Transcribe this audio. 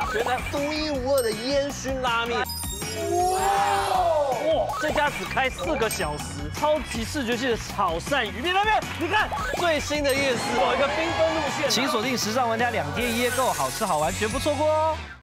原来独一无二的烟熏拉面。哇！这家只开4个小时，超级视觉系的炒鳝鱼面拉面，你看最新的夜市，走一个缤纷路线。请锁定时尚玩家2天1夜购，好吃好玩绝不错过哦。